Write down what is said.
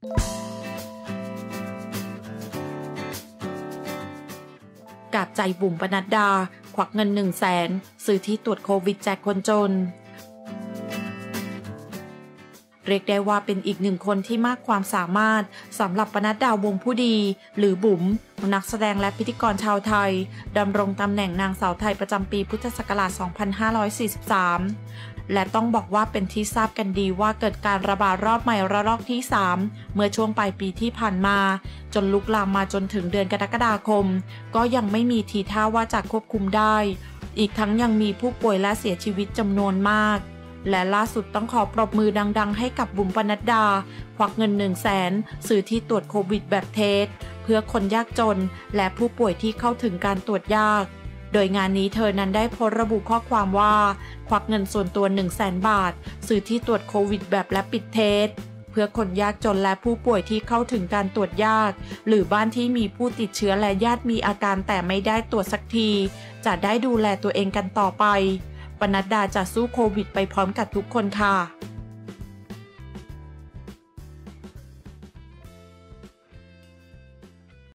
กาบใจบุ๋มปนัดดาควักเงิน100,000ซื้อที่ตรวจโควิดแจกคนจนเรียกได้ว่าเป็นอีกหนึ่งคนที่มากความสามารถสำหรับปนัดดาวงผู้ดีหรือบุ๋มนักแสดงและพิธีกรชาวไทยดำรงตำแหน่งนางสาวไทยประจำปีพุทธศักราช 2543 และต้องบอกว่าเป็นที่ทราบกันดีว่าเกิดการระบาดรอบใหม่ระลอกที่ 3 เมื่อช่วงปลายปีที่ผ่านมาจนลุกลามมาจนถึงเดือนกรกฎาคมก็ยังไม่มีทีท่าว่าจะควบคุมได้อีกทั้งยังมีผู้ป่วยและเสียชีวิตจำนวนมากและล่าสุดต้องขอปรบมือดังๆให้กับบุ๋มปนัดดาควักเงิน100,000ซื้อที่ตรวจโควิดแบบเทสเพื่อคนยากจนและผู้ป่วยที่เข้าถึงการตรวจยากโดยงานนี้เธอนั้นได้โพสต์ระบุข้อความว่าควักเงินส่วนตัว100,000 บาทซื้อที่ตรวจโควิดแบบและปิดเทสเพื่อคนยากจนและผู้ป่วยที่เข้าถึงการตรวจยากหรือบ้านที่มีผู้ติดเชื้อและญาติมีอาการแต่ไม่ได้ตรวจสักทีจะได้ดูแลตัวเองกันต่อไปปนัดดาจะสู้โควิดไปพร้อมกับทุกคนค่ะ